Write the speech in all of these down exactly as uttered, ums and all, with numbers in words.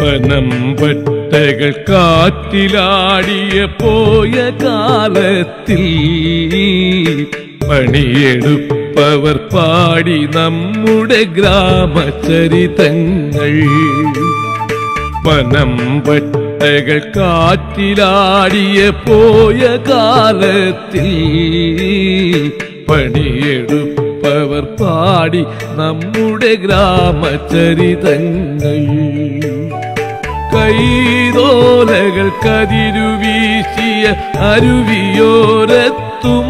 പനമ്പട്ടകൾ കാറ്റിലാടിയ പോയ കാലത്തിൽ പണിയെടുപ്പവർ പാടി നമ്മുടെ ഗ്രാമചരിതങ്ങൾ. പനമ്പട്ടകൾ കാറ്റിലാടിയ പോയ കാലത്തിൽ പണിയെടുപ്പവർ പാടി നമ്മുടെ ഗ്രാമചരിതങ്ങൾ. കൈതോലകൾ കതിരുവീശിയ അരുവിയോരത്തും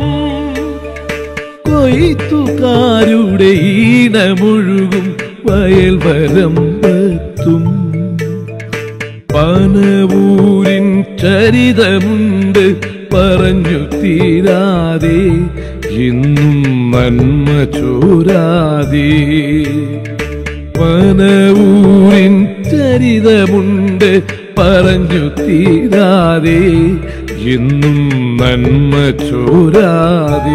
കൊയ്ത്തുകാരുടെ ഈണമൊഴുകും വയൽ വരമ്പത്തും പനവൂരിൻ ചരിതമുണ്ട് പറഞ്ഞു തീരാതെ, ഇന്നും നന്മ ചോരാതെ. പനവൂരിൻ ചരിതമുണ്ട് പറഞ്ഞു തീരാതെ, ഇന്നും നന്മ ചോരാതെ.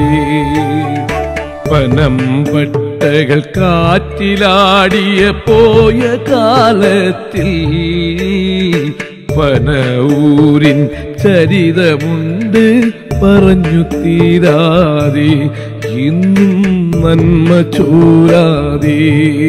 പനമ്പട്ടകൾ കാറ്റിലാടിയ പോയ കാലത്തിൽ പനവൂരിൻ ചരിതമുണ്ട് പറഞ്ഞു തീരാതെ, ഇന്നും നന്മ ചോരാതെ.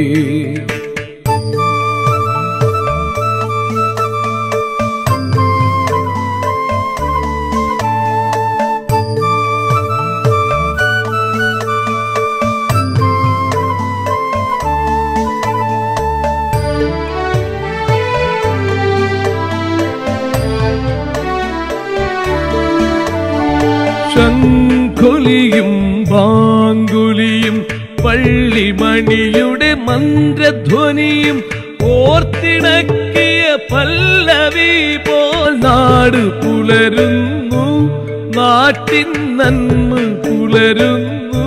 ശംഖുലിയും ബാങ്കുലിയും പള്ളിമണിയുടെ മന്ത്രധ്വനിയും ഓർത്തിണക്കിയ പല്ലവി പോൽ നാട് പുലരുന്നു, നാട്ടിൻ നന്മ പുലരുന്നു.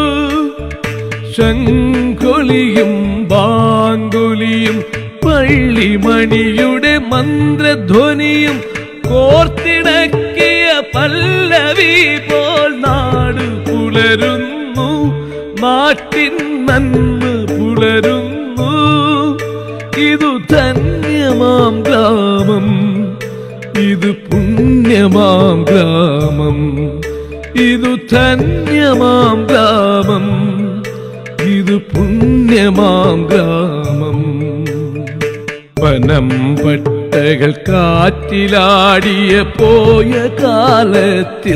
ശംഖുലിയും ബാങ്കുലിയും പള്ളിമണിയുടെ മന്ത്രധ്വനിയും കോർത്തിണക്കിയ പല്ലവി പോൽ നാട് പുലരുന്നു, നാട്ടിൻ നന്മ പുലരുന്നു. ഇതു ധന്യമാം ഗ്രാമം, ഇത് പുണ്യമാം ഗ്രാമം. ഇതു ധന്യമാം ഗ്രാമം, ഇത് പുണ്യമാം ഗ്രാമം. പനമ്പട്ടകൾ കാറ്റിലാടിയ പോയ കാലത്തിൽ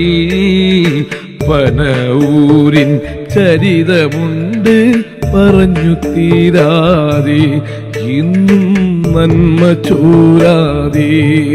പനവൂരിൻ ചരിതമുണ്ട് പറഞ്ഞു തീരാതെ, ഇന്നും നന്മ ചോരാതെ.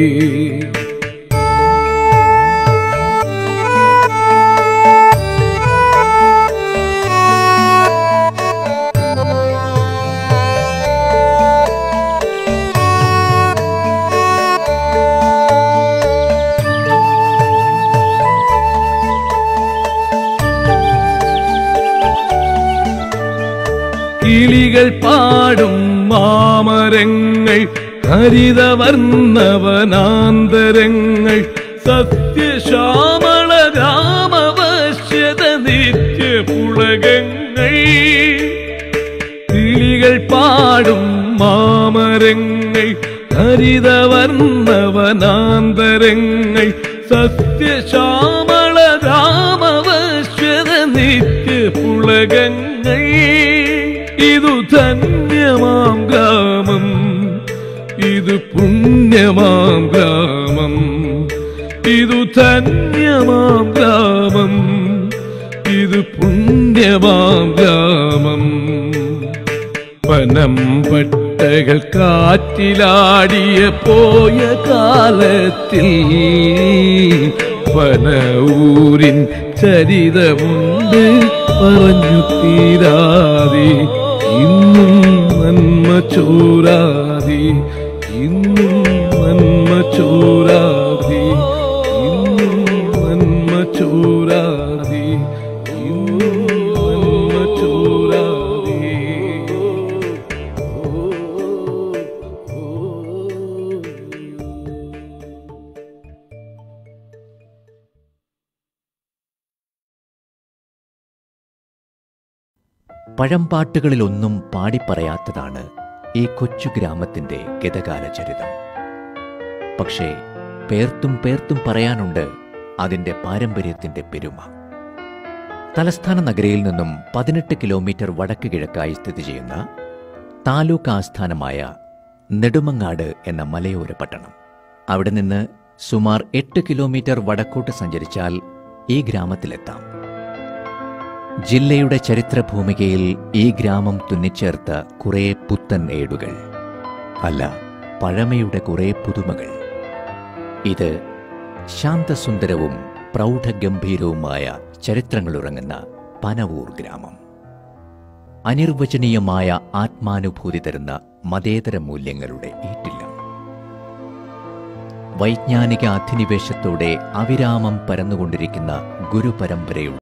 കിളികൾ പാടും മാമരങ്ങൾ, ഹരിതവർണ്ണവനാന്തരങ്ങൾ, സത്യശ്യാമള ഗ്രാമവശ്യത നിത്യപുളകങ്ങൾ. കിളികൾ പാടും മാമരങ്ങൾ, ഹരിതവർണ്ണവനാന്തരങ്ങൾ, സത്യശ്യാമള ഗ്രാമവശ്യത നിത്യപുളകങ്ങൾ. ഇതു ധന്യമാം ഗ്രാമം, ഇത് പുണ്യമാം ഗ്രാമം. ഇതു ധന്യമാം ഗ്രാമം, ഇത് പുണ്യമാം ഗ്രാമം. പനമ്പട്ടകൾ കാറ്റിലാടിയ പോയ കാലത്തിൽ പനവൂരിൻ ചരിതമുണ്ട് പറഞ്ഞു തീരാതെ, ഇന്നും നന്മ ചോരാതെ, ഇന്നും നന്മ ചോരാതെ, ഇന്നും നന്മ ചോരാതെ, ഇന്നും നന്മ ചോരാതെ. പഴംപാട്ടുകളിലൊന്നും പാടിപ്പറയാത്തതാണ് ഈ കൊച്ചു ഗ്രാമത്തിന്റെ ഗതകാല ചരിതം. പക്ഷേ പേർത്തും പേർത്തും പറയാനുണ്ട് അതിന്റെ പാരമ്പര്യത്തിന്റെ പെരുമ. തലസ്ഥാന നഗരിയിൽ നിന്നും പതിനെട്ട് കിലോമീറ്റർ വടക്ക് കിഴക്കായി സ്ഥിതി ചെയ്യുന്ന താലൂക്ക് ആസ്ഥാനമായ നെടുമങ്ങാട് എന്ന മലയോര പട്ടണം. അവിടെ നിന്ന് സുമാർ എട്ട് കിലോമീറ്റർ വടക്കോട്ട് സഞ്ചരിച്ചാൽ ഈ ഗ്രാമത്തിലെത്താം. ജില്ലയുടെ ചരിത്രഭൂമികയിൽ ഈ ഗ്രാമം തുന്നിച്ചേർത്ത കുറേ പുത്തൻ ഏടുകൾ, അല്ല പഴമയുടെ കുറേ പുതുമകൾ. ഇത് ശാന്തസുന്ദരവും പ്രൗഢഗംഭീരവുമായ ചരിത്രങ്ങളുറങ്ങുന്ന പനവൂർ ഗ്രാമം. അനിർവചനീയമായ ആത്മാനുഭൂതി തരുന്ന മതേതര മൂല്യങ്ങളുടെ ഈറ്റില്ലം. വൈജ്ഞാനിക അധിനിവേശത്തോടെ അവിരാമം പരന്നുകൊണ്ടിരിക്കുന്ന ഗുരുപരമ്പരയുടെ